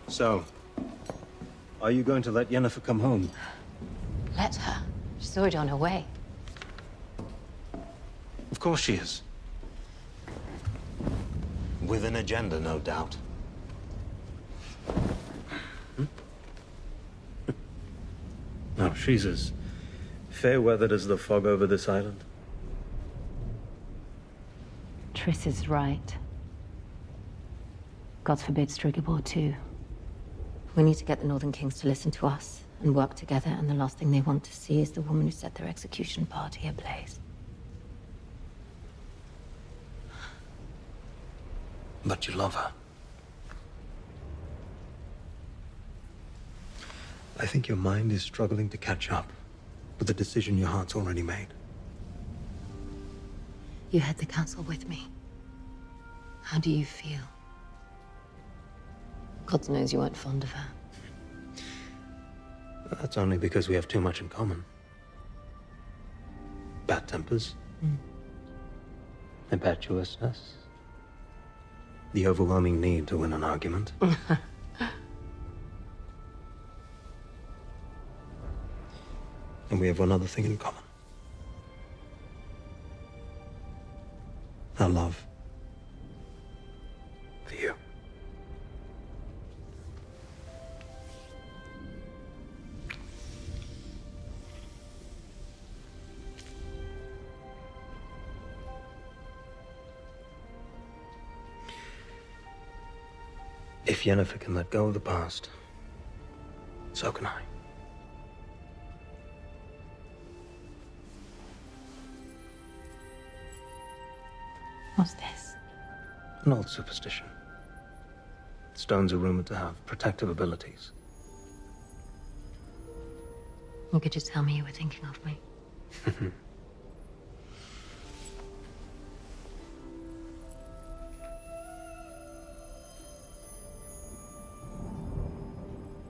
So, are you going to let Yennefer come home? Let her. She's already on her way. Of course she is. With an agenda, no doubt. No, she's as fair-weathered as the fog over this island. Triss is right. God forbid Stregobor too. We need to get the Northern Kings to listen to us and work together, and the last thing they want to see is the woman who set their execution party ablaze. But you love her. I think your mind is struggling to catch up with the decision your heart's already made. You had the council with me. How do you feel? God knows you weren't fond of her. That's only because we have too much in common. Bad tempers. Impetuousness. The overwhelming need to win an argument. And we have one other thing in common. Our love for you. If Yennefer can let go of the past, so can I. What's this? An old superstition. Stones are rumored to have protective abilities. You could just tell me you were thinking of me.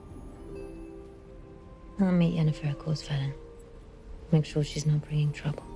I'll meet Yennefer at Corsfellen. Make sure she's not bringing trouble.